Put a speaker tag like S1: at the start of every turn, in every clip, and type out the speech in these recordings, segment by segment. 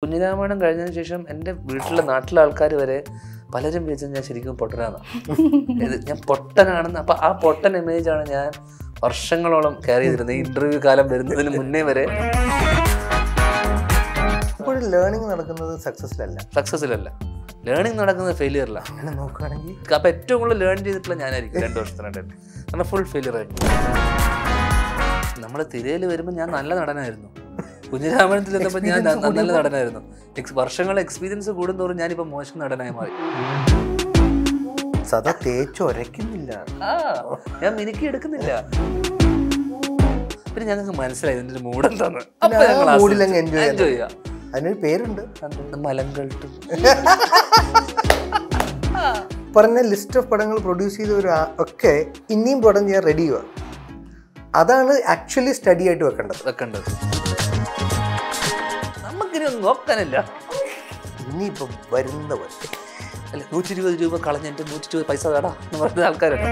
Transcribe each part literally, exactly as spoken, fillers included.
S1: കുഞ്ഞിരാമായണം കഴിഞ്ഞതിന് ശേഷം എൻ്റെ വീട്ടിലെ നാട്ടിലെ ആൾക്കാർ വരെ പലരും വിചാരിച്ചത് ഞാൻ ശരിക്കും പൊട്ടനാണ്. ഇത് ഞാൻ പൊട്ടനാണെന്ന്. അപ്പം ആ പൊട്ടൻ ഇമേജാണ് ഞാൻ വർഷങ്ങളോളം കെയർ ചെയ്തിരുന്നത്. ഈ ഇൻ്റർവ്യൂ കാലം വരുന്നതിന് മുന്നേ വരെ.
S2: ഇപ്പോഴും ലേണിംഗ് നടക്കുന്നത് സക്സസ്സിലല്ല
S1: സക്സസ്സിലല്ല ലേണിംഗ് നടക്കുന്നത് ഫെയിലിയറിലാണ്.
S2: അങ്ങനെ നോക്കുകയാണെങ്കിൽ
S1: അപ്പം ഏറ്റവും കൂടുതൽ ലേൺ ചെയ്തിട്ടുള്ള ഞാനായിരിക്കും രണ്ട് വർഷത്തിനായിട്ട്. കാരണം ഫുൾ ഫെയിലിയർ ആയിരുന്നു. നമ്മൾ തിരയിൽ വരുമ്പോൾ ഞാൻ നല്ല നടനായിരുന്നു. കുഞ്ഞിരാമായണത്തിൽ എത്തുമ്പോൾ ഞാൻ നല്ല നടനായിരുന്നു. വർഷങ്ങളെ എക്സ്പീരിയൻസ് കൂടുന്തോറും ഞാനിപ്പോൾ മോശം നടനായി മാറി.
S2: സദാ തേച്ചൊരയ്ക്കുന്നില്ല,
S1: ആ ഞാൻ മിനുക്കി എടുക്കുന്നില്ല. പിന്നെ ഞങ്ങൾക്ക് മനസ്സിലായി ഇതിൻ്റെ ഒരു മൂഡ് എന്താന്ന്.
S2: എൻജോയ് ചെയ്യാം. അതിനൊരു പേരുണ്ട്,
S1: മലങ്കൾട്ട്.
S2: പറഞ്ഞ ലിസ്റ്റ് ഓഫ് പടങ്ങൾ പ്രൊഡ്യൂസ് ചെയ്തവർ ഒക്കെ ഇനിയും പടം ചെയ്യാൻ റെഡി ചെയ്യുക. അതാണ് ആക്ച്വലി സ്റ്റഡി ആയിട്ട് വെക്കേണ്ടത്
S1: വെക്കേണ്ടത് നമുക്കിനി ഒന്നും നോക്കാനില്ല.
S2: ഇനിയിപ്പോ വരുന്നവർ
S1: അല്ല നൂറ്റി ഇരുപത് രൂപ കളഞ്ഞിട്ട് നൂറ്റി ഇരുപത് പൈസ വേടാ എന്ന് പറഞ്ഞ ആൾക്കാരുണ്ട്.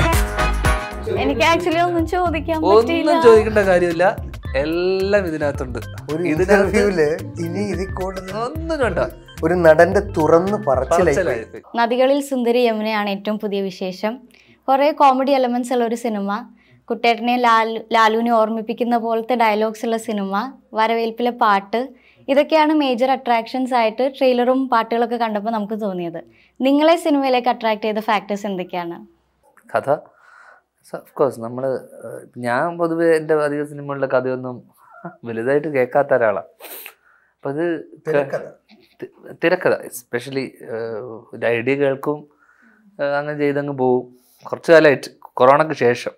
S3: എനിക്ക് ആക്ച്വലി ഒന്നും ചോദിക്കാൻ
S1: ഒന്നും ചോദിക്കേണ്ട കാര്യമില്ല, എല്ലാം ഇതിനകത്തുണ്ട്.
S2: ഒരു ഇന്റർവ്യൂല് ഇനി ഇതിൽ കൂടുതൽ
S1: ഒന്നും വേണ്ട,
S2: ഒരു നടന്റെ തുറന്ന് പറച്ചിലായി.
S3: നദികളിൽ സുന്ദരി യമുനയാണ് ഏറ്റവും പുതിയ വിശേഷം. കുറേ കോമഡി എലമെന്റ്സ് ഉള്ള ഒരു സിനിമ, കുട്ടേട്ടനെ ലാലു ലാലുവിനെ ഓർമ്മിപ്പിക്കുന്ന പോലത്തെ ഡയലോഗ്സ് ഉള്ള സിനിമ, വരവേൽപ്പിലെ പാട്ട്, ഇതൊക്കെയാണ് മേജർ അട്രാക്ഷൻസ് ആയിട്ട് ട്രെയിലറും പാട്ടുകളൊക്കെ കണ്ടപ്പോൾ നമുക്ക് തോന്നിയത്. നിങ്ങളെ സിനിമയിലേക്ക് അട്രാക്ട് ചെയ്ത ഫാക്ടേഴ്സ് എന്തൊക്കെയാണ്?
S1: കഥ ഓഫ് കോഴ്സ്. നമ്മൾ ഞാൻ പൊതുവെ എൻ്റെ അധിക സിനിമകളിലെ കഥയൊന്നും വലുതായിട്ട് കേൾക്കാത്ത ഒരാളാണ്. അപ്പം അത് തിരക്കഥ എസ്പെഷ്യലി ഒരു ഐഡിയ കേൾക്കും, അങ്ങനെ ചെയ്തങ്ങ് പോവും. കുറച്ച് കാലമായിട്ട് കൊറോണയ്ക്ക് ശേഷം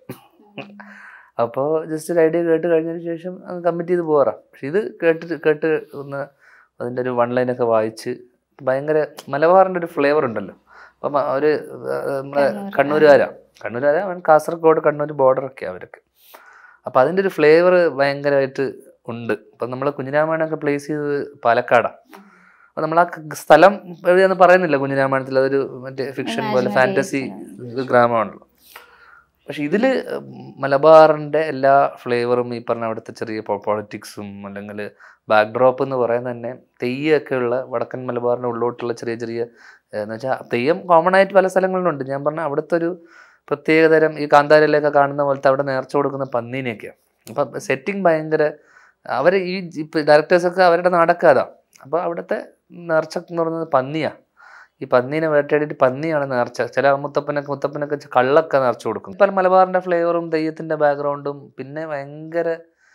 S1: അപ്പോൾ ജസ്റ്റ് ഒരു ഐഡിയ കേട്ട് കഴിഞ്ഞതിന് ശേഷം അത് കമ്മിറ്റ് ചെയ്ത് പോകാറാം. പക്ഷെ ഇത് കേട്ടിട്ട് കേട്ട് ഒന്ന് അതിൻ്റെ ഒരു വൺ ലൈനൊക്കെ വായിച്ച് ഭയങ്കര മലബാറിൻ്റെ ഒരു ഫ്ലേവർ ഉണ്ടല്ലോ. അപ്പം ഒരു നമ്മളെ കണ്ണൂരുകാരാണ് കണ്ണൂരുകാരാ അവൻ കാസർഗോഡ് കണ്ണൂർ ബോർഡറൊക്കെ അവരൊക്കെ. അപ്പം അതിൻ്റെ ഒരു ഫ്ലേവർ ഭയങ്കരമായിട്ട് ഉണ്ട്. അപ്പം നമ്മൾ കുഞ്ഞിരാമായണമൊക്കെ പ്ലേസ് ചെയ്തത് പാലക്കാടാണ്. അപ്പം നമ്മൾ ആ സ്ഥലം എവിടെയാണെന്ന് പറയുന്നില്ല കുഞ്ഞിരാമായണത്തിൽ, അതൊരു മറ്റേ ഫിക്ഷൻ പോലെ ഫാൻറ്റസി ഗ്രാമമാണല്ലോ. പക്ഷെ ഇതിൽ മലബാറിൻ്റെ എല്ലാ ഫ്ലേവറും ഈ പറഞ്ഞ അവിടുത്തെ ചെറിയ പൊളിറ്റിക്സും അല്ലെങ്കിൽ ബാക്ക് ഡ്രോപ്പ് എന്ന് പറയുന്നത് തന്നെ തെയ്യമൊക്കെയുള്ള വടക്കൻ മലബാറിൻ്റെ ഉള്ളോട്ടുള്ള ചെറിയ ചെറിയ എന്ന് വെച്ചാൽ തെയ്യം കോമൺ ആയിട്ട് പല സ്ഥലങ്ങളിലുണ്ട്. ഞാൻ പറഞ്ഞ അവിടുത്തെ ഒരു പ്രത്യേകതരം ഈ കാന്താരയിലൊക്കെ കാണുന്ന പോലത്തെ അവിടെ നേർച്ച കൊടുക്കുന്ന പന്നീനെയൊക്കെയാണ്. അപ്പം സെറ്റിങ് ഭയങ്കര അവർ ഈ ഇപ്പം ഡയറക്ടേഴ്സൊക്കെ അവരുടെ നാടൊക്കെ അതാണ്. അപ്പോൾ അവിടുത്തെ നേർച്ച എന്ന് പറയുന്നത് പന്നിയാണ്. ഈ പന്നീനെ വേട്ടയാടിയിട്ട് പന്നിയാണ് നേർച്ച. ചില മുത്തപ്പനൊക്കെ മുത്തപ്പനൊക്കെ കള്ളൊക്കെ നേർച്ച കൊടുക്കും. പല മലബാറിൻ്റെ ഫ്ലേവറും തെയ്യത്തിൻ്റെ ബാക്ക്ഗ്രൗണ്ടും പിന്നെ ഭയങ്കര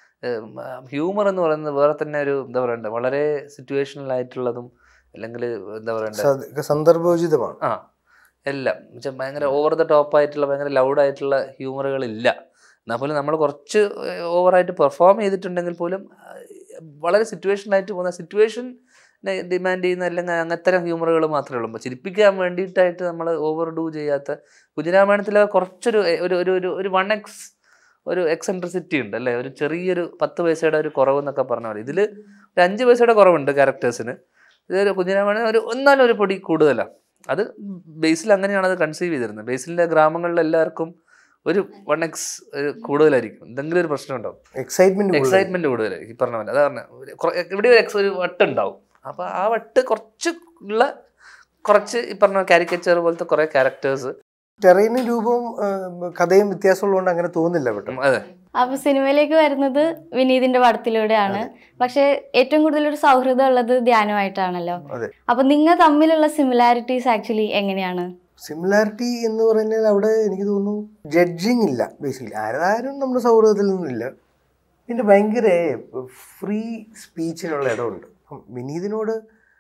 S1: ഹ്യൂമർ എന്ന് പറയുന്നത് വേറെ തന്നെ ഒരു എന്താ പറയണ്ടത്, വളരെ സിറ്റുവേഷണൽ ആയിട്ടുള്ളതും അല്ലെങ്കിൽ എന്താ പറയണ്ടത്
S2: സന്ദർഭോചിതമാണ്.
S1: ആ എല്ലാം എന്നുവെച്ചാൽ ഭയങ്കര ഓവർ ദ ടോപ്പ് ആയിട്ടുള്ള ഭയങ്കര ലൗഡായിട്ടുള്ള ഹ്യൂമറുകളില്ല. എന്നാൽ പോലും നമ്മൾ കുറച്ച് ഓവറായിട്ട് പെർഫോം ചെയ്തിട്ടുണ്ടെങ്കിൽ പോലും വളരെ സിറ്റുവേഷനായിട്ട് പോകുന്ന സിറ്റുവേഷൻ ഡിമാൻഡ് ചെയ്യുന്ന അല്ലെങ്കിൽ അങ്ങനത്തരം ഹ്യൂമറുകൾ മാത്രമേ ഉള്ളൂ. അപ്പോൾ ചിരിപ്പിക്കാൻ വേണ്ടിയിട്ടായിട്ട് നമ്മൾ ഓവർ ഡൂ ചെയ്യാത്ത കുഞ്ഞിരാമായണത്തിൽ കുറച്ചൊരു ഒരു ഒരു ഒരു വൺ എക്സ് ഒരു എക്സെൻട്രിസിറ്റി ഉണ്ട് അല്ലേ, ഒരു ചെറിയൊരു പത്ത് പൈസയുടെ ഒരു കുറവെന്നൊക്കെ പറഞ്ഞാൽ മതി. ഇതിൽ ഒരു അഞ്ച് പൈസയുടെ കുറവുണ്ട് ക്യാരക്ടേഴ്സിന്. ഇതൊരു കുഞ്ഞിരാമായണം ഒരു ഒന്നാലും ഒരു പൊടി കൂടുതലാണ്. അത് ബേസിൽ അങ്ങനെയാണ് അത് കൺസീവ് ചെയ്തിരുന്നത്. ബേസിലെ ഗ്രാമങ്ങളിൽ എല്ലാവർക്കും ഒരു വൺ എക്സ് കൂടുതലായിരിക്കും, എന്തെങ്കിലും ഒരു പ്രശ്നം ഉണ്ടാവും,
S2: എക്സൈറ്റ്മെന്റ്
S1: എക്സൈറ്റ്മെന്റ് കൂടുതലായിരിക്കും. ഈ പറഞ്ഞ പോലെ അതാ പറഞ്ഞ ഇവിടെ ഒരു എക്സ് ഒരു വട്ട് ഉണ്ടാവും. അപ്പോൾ ആ വട്ട് കുറച്ച് ഉള്ള കുറച്ച് ഈ പറഞ്ഞ കാരിക്കേച്ചർ പോലത്തെ കുറേ ക്യാരക്ടേഴ്സ്.
S2: ടെറൈനും രൂപവും കഥയും വ്യത്യാസമുള്ളതുകൊണ്ട് അങ്ങനെ തോന്നുന്നില്ല പെട്ടെന്ന്.
S1: അതെ.
S3: അപ്പൊ സിനിമയിലേക്ക് വരുന്നത് വിനീതിന്റെ പടത്തിലൂടെയാണ്. പക്ഷെ ഏറ്റവും കൂടുതൽ ഒരു സൗഹൃദം ഉള്ളത് ധ്യാനമായിട്ടാണല്ലോ. അപ്പൊ നിങ്ങൾ തമ്മിലുള്ള സിമിലാരിറ്റീസ് ആക്ച്വലി എങ്ങനെയാണ്?
S2: സിമിലാരിറ്റി എന്ന് പറഞ്ഞാൽ അവിടെ എനിക്ക് തോന്നുന്നു ജഡ്ജിങ് ഇല്ല. ബേസിക്കലി ആരാരും നമ്മുടെ സൗഹൃദത്തിൽ നിന്നില്ല. പിന്നെ ഭയങ്കര ഫ്രീ സ്പീച്ചിനുള്ള ഇടമുണ്ട്. വിനീതിനോട്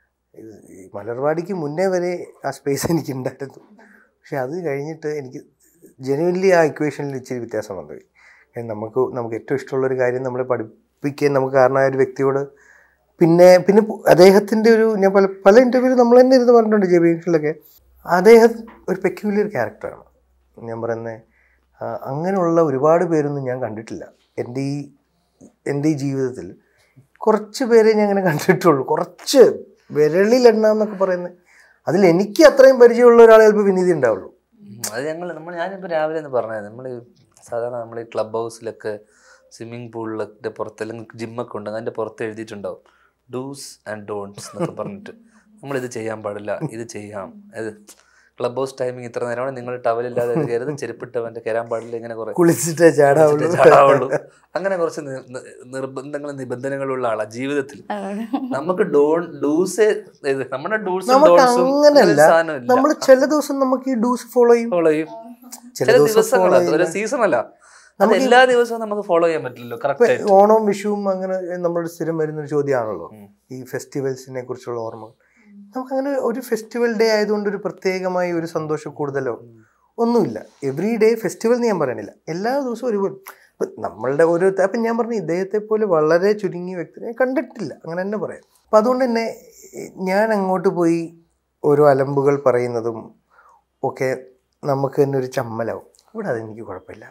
S2: മലർവാടിക്ക് മുന്നേ വരെ ആ സ്പേസ് എനിക്കുണ്ടായിരുന്നു. പക്ഷെ അത് കഴിഞ്ഞിട്ട് എനിക്ക് ജെനുവൻലി ആ ഇക്വേഷനിൽ ഇച്ചിരി വ്യത്യാസം വന്നുപോയി. നമുക്ക് നമുക്ക് ഏറ്റവും ഇഷ്ടമുള്ളൊരു കാര്യം നമ്മളെ പഠിപ്പിക്കാൻ നമുക്ക് കാരണമായ ഒരു വ്യക്തിയോട് പിന്നെ പിന്നെ അദ്ദേഹത്തിൻ്റെ ഒരു ഞാൻ പല പല ഇൻ്റർവ്യൂവിൽ നമ്മൾ തന്നെ ഇരുന്ന് പറഞ്ഞിട്ടുണ്ട് ജെബിയിലൊക്കെ, അദ്ദേഹം ഒരു പെക്യുലർ ക്യാരക്ടറാണ്. ഞാൻ പറയുന്നത് അങ്ങനെയുള്ള ഒരുപാട് പേരൊന്നും ഞാൻ കണ്ടിട്ടില്ല എൻ്റെ ഈ എൻ്റെ ഈ ജീവിതത്തിൽ. കുറച്ച് പേരെ ഞാൻ അങ്ങനെ കണ്ടിട്ടുള്ളൂ, കുറച്ച് വിരളിലെണ്ണാന്നൊക്കെ പറയുന്നത്. അതിൽ എനിക്ക് അത്രയും പരിചയമുള്ള ഒരാളെ ചിലപ്പോൾ വിനീതി ഉണ്ടാവുള്ളൂ.
S1: അത് ഞങ്ങൾ നമ്മൾ ഞാനിപ്പോൾ രാവിലെ എന്ന് പറഞ്ഞത് നമ്മൾ സാധാരണ നമ്മൾ ഈ ക്ലബ് ഹൗസിലൊക്കെ സ്വിമ്മിങ് പൂളിലൊക്കെ പുറത്ത് അല്ലെങ്കിൽ ജിമ്മൊക്കെ ഉണ്ട്, അതിൻ്റെ പുറത്ത് എഴുതിയിട്ടുണ്ടാവും ഡൂസ് ആൻഡ് ഡോൺസ് എന്നൊക്കെ പറഞ്ഞിട്ട് നമ്മളിത് ചെയ്യാൻ പാടില്ല, ഇത് ചെയ്യാം, ഇത് ക്ലബ് ഹൗസ് ടൈമിങ് ഇത്ര നേരമാണ്, നിങ്ങൾ ടവലില്ലാതെ കയറുന്നത്, ചെരുപ്പിട്ടവൻ്റെ കയറാൻ പാടില്ല, ഇങ്ങനെ കുറെ
S2: കുളിച്ചിട്ടേ ചാടാവുള്ളൂ
S1: ചാടാവുള്ളൂ, അങ്ങനെ കുറച്ച് നിർബന്ധങ്ങളും നിബന്ധനകളുള്ള ആളാണ് ജീവിതത്തിൽ. നമുക്ക് ഡോൺ ഡൂസ് നമ്മുടെ ഡൂസ്
S2: അങ്ങനെയല്ല. നമ്മൾ ചില ദിവസം നമുക്ക് ഈ ഡൂസ് ഫോളോ ചെയ്യും
S1: ഫോളോ ചെയ്യും ചില ദിവസങ്ങളല്ല, ഒരു സീസൺ അല്ല, അത് എല്ലാ ദിവസവും നമുക്ക് ഫോളോ ചെയ്യാൻ പറ്റില്ലല്ലോ. കറക്റ്റ്
S2: ഓണവും വിഷുവും അങ്ങനെ നമ്മുടെ സ്ഥിരം വരുന്നൊരു ചോദ്യമാണല്ലോ ഈ ഫെസ്റ്റിവൽസിനെ കുറിച്ചുള്ള ഓർമ്മ. നമുക്കങ്ങനെ ഒരു ഫെസ്റ്റിവൽ ഡേ ആയതുകൊണ്ട് ഒരു പ്രത്യേകമായി ഒരു സന്തോഷം കൂടുതലോ ഒന്നുമില്ല. എവറി ഡേ ഫെസ്റ്റിവൽ എന്ന് ഞാൻ പറയണില്ല, എല്ലാ ദിവസവും ഒരുപോലെ. ഇപ്പം നമ്മളുടെ ഓരോ അപ്പം ഞാൻ പറഞ്ഞു ഇദ്ദേഹത്തെ പോലെ വളരെ ചുരുങ്ങിയ വ്യക്തിനെ കണ്ടിട്ടില്ല, അങ്ങനെ തന്നെ പറയാം. അപ്പം അതുകൊണ്ട് തന്നെ ഞാൻ അങ്ങോട്ട് പോയി ഓരോ അലമ്പുകൾ പറയുന്നതും ഒക്കെ നമുക്ക് തന്നെ ഒരു ചമ്മലാവും. ഇവിടെ അതെനിക്ക് കുഴപ്പമില്ല.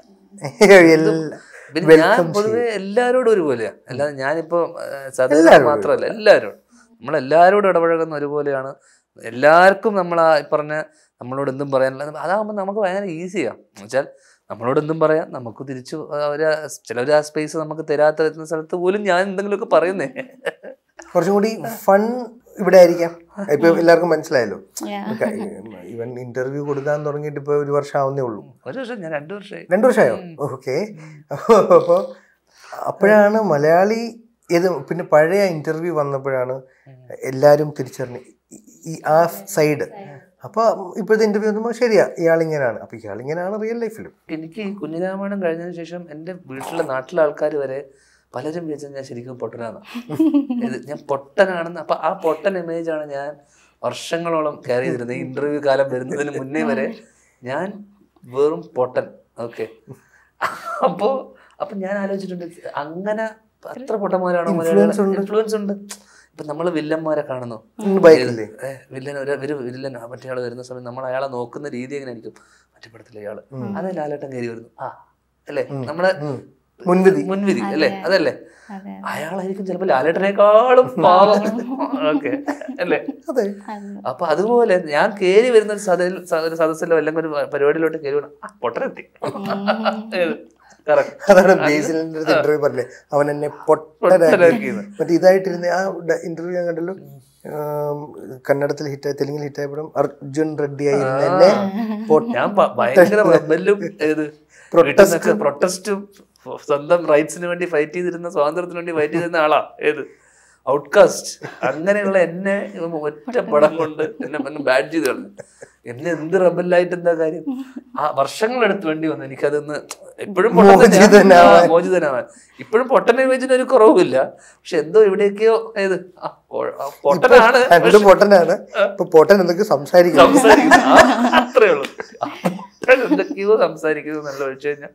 S1: ഞാൻ പൊതുവെ എല്ലാവരോടും ഒരുപോലെയാ. അല്ലാതെ ഞാനിപ്പോ സദാ മാത്രമല്ല, എല്ലാവരും നമ്മളെല്ലാവരോടും ഇടപഴകുന്ന ഒരുപോലെയാണ്. എല്ലാവർക്കും നമ്മൾ ആ പറഞ്ഞ നമ്മളോട് എന്തും പറയാനുള്ള അതാകുമ്പോൾ നമുക്ക് ഭയങ്കര ഈസിയാണ്. എന്നുവെച്ചാൽ നമ്മളോട് എന്തും പറയാം, നമുക്ക് തിരിച്ചു അവർ ചിലവർ ആ സ്പേസ് നമുക്ക് തരാത്ത വരുന്ന സ്ഥലത്ത് പോലും ഞാൻ എന്തെങ്കിലുമൊക്കെ പറയുന്നേ.
S2: കുറച്ചും കൂടി ഫൺ ഇവിടെ ആയിരിക്കാം. ഇപ്പൊ എല്ലാവർക്കും മനസ്സിലായല്ലോ. ഇവൻ ഇന്റർവ്യൂ കൊടുക്കാൻ തുടങ്ങിയിട്ട് ഇപ്പൊ ഒരു വർഷം ആവുന്നേ ഉള്ളൂ.
S1: ഒരു വർഷം ഞാൻ രണ്ടു വർഷമായി
S2: രണ്ടു വർഷമായോ? ഓക്കെ. അപ്പൊ അപ്പോഴാണ് മലയാളി ഇത് പിന്നെ പഴയ ഇന്റർവ്യൂ വന്നപ്പോഴാണ് എല്ലാരും തിരിച്ചറിഞ്ഞ് ഈ ആ സൈഡ്. അപ്പൊ ഇപ്പോഴത്തെ ഇന്റർവ്യൂ വന്നപ്പോൾ ശരിയാ ഇയാളിങ്ങനെയാണ്, അപ്പൊ ഇയാളിങ്ങനെയാണ് റിയൽ ലൈഫിലും.
S1: എനിക്ക് കുഞ്ഞിരാമായണം കഴിഞ്ഞതിന് ശേഷം എൻ്റെ വീട്ടിലെ നാട്ടിലെ ആൾക്കാർ വരെ പലരും വിചാരിച്ചത് ഞാൻ ശരിക്കും പൊട്ടനാണ്, ഇത് ഞാൻ പൊട്ടനാണെന്ന്. അപ്പൊ ആ പൊട്ടൻ ഇമേജാണ് ഞാൻ വർഷങ്ങളോളം കയറി ചെയ്തിരുന്നത്. ഈ ഇന്റർവ്യൂ കാലം വരുന്നതിന് മുന്നേ വരെ ഞാൻ വെറും പൊട്ടൻ. ഓക്കെ. അപ്പോ അപ്പൊ ഞാൻ ആലോചിച്ചിട്ടുണ്ട് അങ്ങനെ അത്ര പൊട്ടന്മാരാണോ മലയാളം? ഇൻഫ്ലുവൻസ് ഉണ്ട്. ഇപ്പൊ നമ്മള് വില്ലന്മാരെ കാണുന്നു, വില്ലൻ ഒരു വില്ലൻ മറ്റേ ആള് വരുന്ന സമയം നമ്മൾ അയാളെ നോക്കുന്ന രീതി എങ്ങനെ ആയിരിക്കും? മറ്റേ പടത്തിലെ അയാള് അതേ ലാലേട്ടൻ കയറി വരുന്നു, ആ അല്ലേ നമ്മളെ മുൻവിധി മുൻവിധി അല്ലേ, അതല്ലേ അയാളായിരിക്കും ചിലപ്പോ ലാലേട്ടനേക്കാളും പാവം. ഓക്കെ അല്ലേ? അപ്പൊ അതുപോലെ ഞാൻ കേറി വരുന്ന ഒരു സദ ഒരു സദസ്സിലോ അല്ലെങ്കിൽ ഒരു പരിപാടിയിലോട്ട് കയറി വേണം ആ പൊട്ടനെത്തി.
S2: അതാണ് ബേസിലിന്റെ ഇന്റർവ്യൂ പറഞ്ഞേ, അവൻ എന്നെ പൊട്ടനാക്കി. മറ്റേ ഇതായിട്ടിരുന്ന ആ ഇന്റർവ്യൂ ഞാൻ കണ്ടല്ലോ, കന്നഡത്തിൽ ഹിറ്റായി തെലുങ്കിൽ ഹിറ്റായപ്പോഴും അർജുൻ റെഡ്ഡിയായി എന്നെ
S1: ഞാൻ ഭയങ്കര പ്രൊട്ടസ്റ്റും സ്വന്തം റൈറ്റ്സിന് വേണ്ടി ഫൈറ്റ് ചെയ്തിരുന്ന, സ്വാതന്ത്ര്യത്തിന് വേണ്ടി ഫൈറ്റ് ചെയ്തിരുന്ന ആളാ ഏത് ഔട്ട്കാസ്റ്റ്. അങ്ങനെയുള്ള എന്നെ ഒറ്റ പടം കൊണ്ട് എന്നെ ബാഡ് ചെയ്ത് കളഞ്ഞു. എന്നെ എന്ത് റബലായിട്ട് എന്താ കാര്യം? ആ വർഷങ്ങളെടുത്ത് വേണ്ടി വന്നു എനിക്കതൊന്ന് എപ്പോഴും മോചിതനാവാൻ. ഇപ്പോഴും പൊട്ടൻ ഇമേജിന് ഒരു കുറവുമില്ല, പക്ഷെ എന്തോ എവിടെയൊക്കെയോ ഏത് പൊട്ടനാണ്
S2: പൊട്ടനാണ് പൊട്ടൻ എന്തൊക്കെ സംസാരിക്കുന്നു
S1: അത്രേ ഉള്ളൂ. പൊട്ടൻ എന്തൊക്കെയോ സംസാരിക്കുന്നു എന്നല്ല ഒഴിച്ചു കഴിഞ്ഞാൽ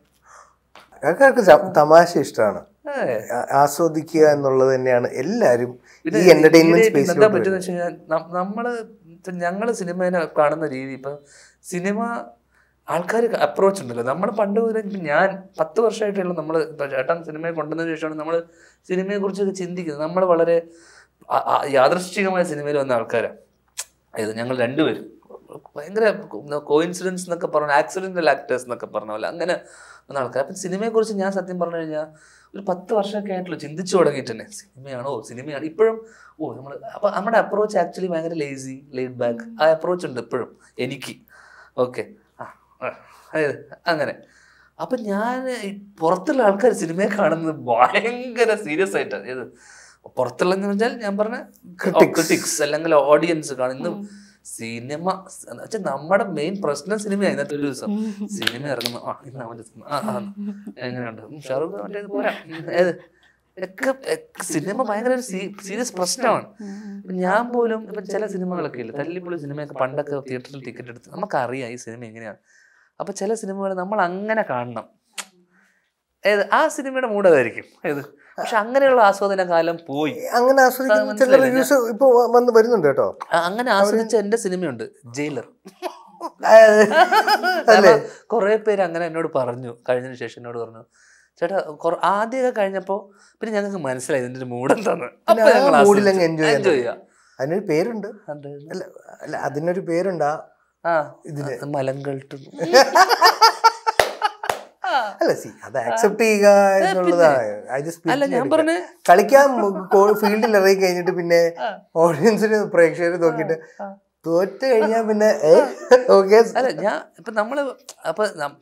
S2: തമാശ ഇഷ്ടമാണ്, ആസ്വദിക്കുക എന്നുള്ളത് തന്നെയാണ് എല്ലാരും ഈ എന്റർടൈൻമെന്റ് സ്പേസിൽ.
S1: എന്താ പറ്റുന്ന വെച്ച് കഴിഞ്ഞാൽ നമ്മള് ഞങ്ങള് സിനിമേനെ കാണുന്ന രീതി, ഇപ്പൊ സിനിമ ആൾക്കാർ അപ്രോച്ച് ഉണ്ടല്ലോ. നമ്മൾ പണ്ട് മുതലേ ഞാൻ പത്ത് വർഷമായിട്ടുള്ള നമ്മൾ ചേട്ടൻ സിനിമയെ കൊണ്ടുവന്നതിന് ശേഷമാണ് നമ്മൾ സിനിമയെ കുറിച്ചൊക്കെ ചിന്തിക്കുന്നത്. നമ്മൾ വളരെ യാദൃശ്ചികമായ സിനിമയിൽ വന്ന ആൾക്കാരാണ്. അതായത് ഞങ്ങൾ രണ്ടുപേരും ഭയങ്കര കോയിൻസിഡൻസ് എന്നൊക്കെ പറഞ്ഞ ആക്സിഡന്റൽ ആക്ടേഴ്സ് എന്നൊക്കെ പറഞ്ഞ പോലെ അങ്ങനെ വന്ന ആൾക്കാർ. അപ്പം സിനിമയെക്കുറിച്ച് ഞാൻ സത്യം പറഞ്ഞു കഴിഞ്ഞാൽ ഒരു പത്ത് വർഷമൊക്കെ ആയിട്ടുള്ളൂ ചിന്തിച്ചു തുടങ്ങിയിട്ട് തന്നെ. സിനിമയാണോ സിനിമയാണ് ഇപ്പോഴും ഓ നമ്മൾ അപ്പം നമ്മുടെ അപ്രോച്ച് ആക്ച്വലി ഭയങ്കര ലേസി ലേഡ് ബാക്ക് ആ അപ്രോച്ച് ഉണ്ട് ഇപ്പോഴും എനിക്ക്. ഓക്കെ ആ അതായത് അങ്ങനെ. അപ്പം ഞാൻ പുറത്തുള്ള ആൾക്കാർ സിനിമയെ കാണുന്നത് ഭയങ്കര സീരിയസ് ആയിട്ടാണ്. ഏത് പുറത്തുള്ളതെന്ന് വെച്ചാൽ ഞാൻ പറഞ്ഞ ക്രിട്ടിക്സ് അല്ലെങ്കിൽ ഓഡിയൻസ് കാണുന്നു. സിനിമ വെച്ചാൽ നമ്മുടെ മെയിൻ പ്രശ്നം സിനിമയാണ്. ഇന്നത്തെ ഒരു ദിവസം സിനിമ ഇറങ്ങുന്നു, ആ ഇന്ന് അവൻ്റെ ആ ആ എങ്ങനെയുണ്ട് ഷാറൂഖ് മറ്റേ പോരാ ഏത് ഒക്കെ സിനിമ ഭയങ്കര ഒരു സീരിയസ് പ്രശ്നമാണ്. ഞാൻ പോലും ഇപ്പം ചില സിനിമകളൊക്കെ ഇല്ല തല്ലിപ്പൊളി സിനിമയൊക്കെ പണ്ടൊക്കെ തിയേറ്ററിൽ ടിക്കറ്റ് എടുത്ത് നമുക്കറിയാം ഈ സിനിമ എങ്ങനെയാണ്. അപ്പം ചില സിനിമകൾ നമ്മൾ അങ്ങനെ കാണണം. ഏത് ആ സിനിമയുടെ മൂടതായിരിക്കും ഏത്, പക്ഷെ അങ്ങനെയുള്ള ആസ്വാദന കാലം പോയി.
S2: അങ്ങനെ ഇപ്പൊ വന്ന് വരുന്നുണ്ട് കേട്ടോ.
S1: അങ്ങനെ ആസ്വദിച്ച എന്റെ സിനിമയുണ്ട് ജയിലർ. കുറെ പേര് അങ്ങനെ എന്നോട് പറഞ്ഞു കഴിഞ്ഞതിന് ശേഷം എന്നോട് പറഞ്ഞു ചേട്ടാ ആദ്യമൊക്കെ കഴിഞ്ഞപ്പോ പിന്നെ ഞങ്ങൾക്ക് മനസ്സിലായി ഇതിന്റെ ഒരു മൂഡ് എന്താന്ന്.
S2: എൻജോയ് ചെയ്യാം. അതിനൊരു പേരുണ്ട്. അല്ല അല്ല അതിനൊരു പേരുണ്ട്.
S1: ആ ഇതിന് മലങ്കൾട്ട്
S2: അല്ല സി അത് ആക്സെപ്റ്റ് ചെയ്യുക എന്നുള്ളതാണ്. ഐ ജസ്റ്റ്
S1: അല്ല ഞാൻ പറഞ്ഞ
S2: കളിക്കാൻ ഫീൽഡിൽ ഇറങ്ങി കഴിഞ്ഞിട്ട് പിന്നെ ഓഡിയൻസിന് പ്രേക്ഷകർ നോക്കിയിട്ട് തോറ്റ് കഴിഞ്ഞാൽ പിന്നെ ഓക്കെ.
S1: അല്ല ഞാൻ ഇപ്പൊ നമ്മള് അപ്പൊ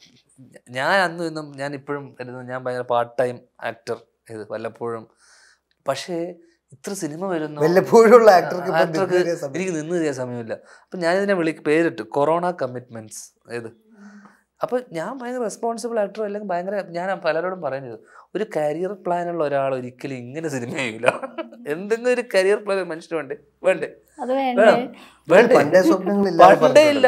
S1: ഞാൻ അന്നും ഇന്നും ഞാൻ ഇപ്പോഴും കരുതുന്നു ഞാൻ ഭയങ്കര പാർട്ട് ടൈം ആക്ടർ ഇത് വല്ലപ്പോഴും. പക്ഷേ ഇത്ര സിനിമ വരുന്നു
S2: വല്ലപ്പോഴുള്ള ആക്ടർക്ക്
S1: ആക്ടർക്ക് എനിക്ക് നിന്ന് തരാൻ സമയമില്ല. അപ്പൊ ഞാനിതിനെ വിളി പേരിട്ട് കൊറോണ കമ്മിറ്റ്മെന്റ്സ് ഏത്. അപ്പൊ ഞാൻ ഭയങ്കര റെസ്പോൺസിബിൾ ആക്ടർ അല്ലെങ്കിൽ ഭയങ്കര ഞാൻ പലരോടും പറയുന്നത് ഒരു കരിയർ പ്ലാനുള്ള ഒരാൾ ഒരിക്കലും ഇങ്ങനെ സിനിമ ചെയ്യില്ല. എന്തെങ്കിലും ഒരു കരിയർ പ്ലാൻ മനുഷ്യന് വേണ്ടേ വേണ്ടേ വേണ്ടേ പണ്ടേ ഇല്ല.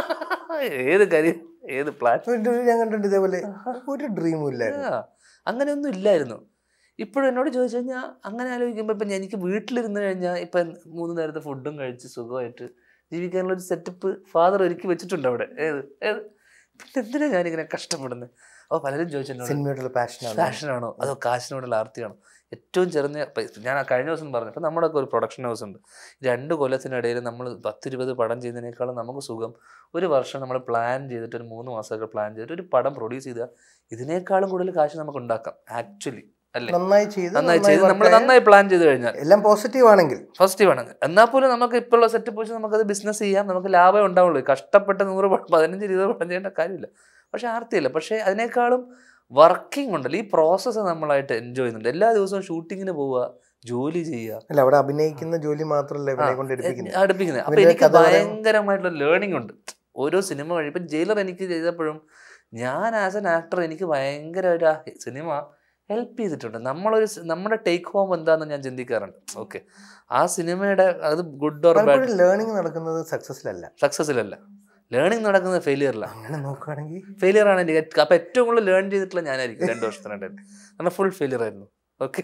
S1: ഏത് കരിയർ ഏത് പ്ലാൻ
S2: ഞാൻ കണ്ടിട്ടുണ്ട് ഇതേപോലെ ഒരു ഡ്രീമും ഇല്ലായിരുന്നു.
S1: അങ്ങനെയൊന്നും ഇല്ലായിരുന്നു. ഇപ്പോഴും എന്നോട് ചോദിച്ചു കഴിഞ്ഞാൽ അങ്ങനെ ആലോചിക്കുമ്പോൾ ഇപ്പം എനിക്ക് വീട്ടിലിരുന്ന് കഴിഞ്ഞാൽ ഇപ്പം മൂന്ന് നേരത്തെ ഫുഡും കഴിച്ച് സുഖമായിട്ട് ജീവിക്കാനുള്ള ഒരു സെറ്റപ്പ് ഫാദർ ഒരുക്കി വെച്ചിട്ടുണ്ട് അവിടെ. ഏത് ഏത് പിന്നെ എന്തിനാ ഞാനിങ്ങനെ കഷ്ടപ്പെടുന്നത്? അപ്പോൾ പലരും ചോദിച്ചു
S2: സിനിമയോടുള്ള പാഷനാണോ
S1: പാഷനാണോ അതോ കാശിനോടുള്ള ആർത്തിയാണോ? ഏറ്റവും ചെറിയ ഞാൻ കഴിഞ്ഞ ദിവസം പറഞ്ഞു ഇപ്പം നമ്മുടെയൊക്കെ ഒരു പ്രൊഡക്ഷൻ ഹൗസ് ഉണ്ട്. രണ്ട് കൊല്ലത്തിനിടയിൽ നമ്മൾ പത്തിരുപത് പടം ചെയ്യുന്നതിനേക്കാളും നമുക്ക് സുഖം ഒരു വർഷം നമ്മൾ പ്ലാൻ ചെയ്തിട്ട് ഒരു മൂന്ന് മാസമൊക്കെ പ്ലാൻ ചെയ്തിട്ട് ഒരു പടം പ്രൊഡ്യൂസ് ചെയ്താൽ ഇതിനേക്കാളും കൂടുതൽ കാശ് നമുക്ക് ഉണ്ടാക്കാം ആക്ച്വലി.
S2: നന്നായി ചെയ്ത്
S1: നന്നായി ചെയ്ത് നമ്മൾ നന്നായി പ്ലാൻ ചെയ്ത് കഴിഞ്ഞാൽ
S2: എല്ലാം പോസിറ്റീവ് ആണെങ്കിൽ
S1: പോസിറ്റീവ് ആണെങ്കിൽ എന്നാൽ പോലും നമുക്ക് ഇപ്പോഴുള്ള സെറ്റപ്പ് വെച്ച് നമുക്കത് ബിസിനസ് ചെയ്യാം. നമുക്ക് ലാഭം ഉണ്ടാവുള്ളൂ. കഷ്ടപ്പെട്ട് നൂറ് പതിനഞ്ച് ഇരുപത് പടം ചെയ്യേണ്ട കാര്യമില്ല. പക്ഷെ ആർത്തിയില്ല. പക്ഷേ അതിനേക്കാളും വർക്കിംഗ് ഉണ്ടല്ലോ, ഈ പ്രോസസ്സ് നമ്മളായിട്ട് എൻജോയ് ചെയ്യുന്നുണ്ട്. എല്ലാ ദിവസവും ഷൂട്ടിങ്ങിന് പോവുക, ജോലി ചെയ്യുക.
S2: അല്ല അവിടെ അഭിനയിക്കുന്ന ജോലി മാത്രമല്ല
S1: അടുപ്പിക്കുന്നത്. അപ്പൊ എനിക്ക് ഭയങ്കരമായിട്ടുള്ള ലേണിംഗ് ഉണ്ട് ഓരോ സിനിമ വഴി. ഇപ്പം ജയിലർ എനിക്ക് ചെയ്തപ്പോഴും ഞാൻ ആസ് എൻ ആക്ടർ എനിക്ക് ഭയങ്കര ഒരു സിനിമ ഹെൽപ്പ് ചെയ്തിട്ടുണ്ട്. നമ്മളൊരു നമ്മുടെ ടേക്ക് ഹോം എന്താണെന്ന് ഞാൻ ചിന്തിക്കാറുണ്ട്. ഓക്കെ ആ സിനിമയുടെ അത് ഗുഡ് ഓർ ബാഡ്
S2: ലേണിംഗ് നടക്കുന്നത് സക്സസിലല്ല
S1: സക്സസിലല്ല ലേണിംഗ് നടക്കുന്നത് ഫെയിലിയറില്ല.
S2: അങ്ങനെ നോക്കുകയാണെങ്കിൽ
S1: ഫെയിലിയർ ആണ് എനിക്ക്. അപ്പൊ ഏറ്റവും കൂടുതൽ ലേൺ ചെയ്തിട്ടുള്ള ഞാനായിരിക്കും രണ്ടു വർഷത്തിനിടയിൽ. കാരണം ഫുൾ ഫെയിലിയർ ആയിരുന്നു. ഓക്കെ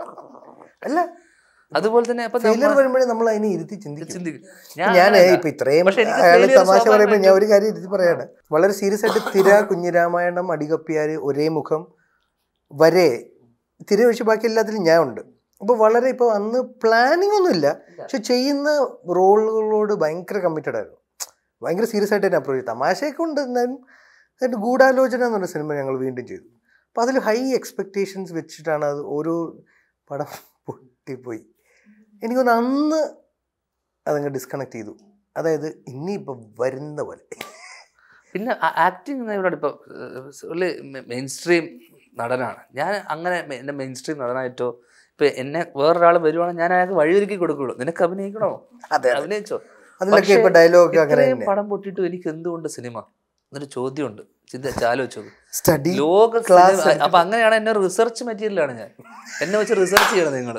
S2: അല്ല
S1: അതുപോലെ തന്നെ
S2: ഫെയിലിയർ വരുമ്പോഴേ നമ്മൾ അതിനെ ഇരുത്തി ചിന്തിക്കും.
S1: ചിന്തിക്കും.
S2: ഞാൻ ഇപ്പൊ ഇത്രയും അയാൾ തമാശ പറയുമ്പോൾ ഞാൻ ഒരു കാര്യം ഇരുത്തി പറയാണ്. വളരെ സീരിയസ് ആയിട്ട് തിര, കുഞ്ഞിരാമായണം, അടികപ്പിയാര്, ഒരേ മുഖം വരെ തിര ഒഴിച്ച് ബാക്കി എല്ലാത്തിലും ഞാൻ ഉണ്ട്. അപ്പോൾ വളരെ ഇപ്പോൾ അന്ന് പ്ലാനിങ് ഒന്നുമില്ല, പക്ഷെ ചെയ്യുന്ന റോളുകളോട് ഭയങ്കര കമ്മിറ്റഡ് ആയിരുന്നു. ഭയങ്കര സീരിയസ് ആയിട്ട് തന്നെ അപ്രോച്ച് ചെയ്തു. തമാശയൊക്കെ ഉണ്ട്. എന്നാലും എന്നിട്ട് ഗൂഢാലോചന എന്ന് പറഞ്ഞ സിനിമ ഞങ്ങൾ വീണ്ടും ചെയ്തു. അപ്പോൾ അതിൽ ഹൈ എക്സ്പെക്റ്റേഷൻസ് വെച്ചിട്ടാണ് അത് ഓരോ പടം പൊട്ടിപ്പോയി. എനിക്കൊന്ന് അന്ന് അതങ്ങ് ഡിസ്കണക്ട് ചെയ്തു. അതായത് ഇനിയിപ്പോൾ വരുന്ന പോലെ
S1: പിന്നെ ആക്ടിങ് ഇവിടെ ഇപ്പോൾ മെയിൻ സ്ട്രീം നടനാണ് ഞാൻ. അങ്ങനെ എൻ്റെ മെയിൻ സ്ട്രീം നടനായിട്ടോ ഇപ്പം എന്നെ വേറൊരാൾ വരുവാണെങ്കിൽ ഞാൻ അയാൾക്ക് വഴിയൊരുക്കി കൊടുക്കുള്ളൂ. നിനക്ക് അഭിനയിക്കണോ? അതെ അഭിനയിച്ചോ.
S2: അതിലൊക്കെ ഇപ്പൊ ഡയലോഗ്
S1: ഇത്രയും പടം പൊട്ടിയിട്ടും എനിക്ക് എന്തുകൊണ്ട് സിനിമ എന്നൊരു ചോദ്യമുണ്ട്. ചിന്തിച്ച് ആലോചിച്ചു ലോക ക്ലാസ്. അപ്പൊ അങ്ങനെയാണ് എന്നെ റിസർച്ച് മെറ്റീരിയലാണ് ഞാൻ. എന്നെ വെച്ച് റിസർച്ച് ചെയ്യണം. നിങ്ങൾ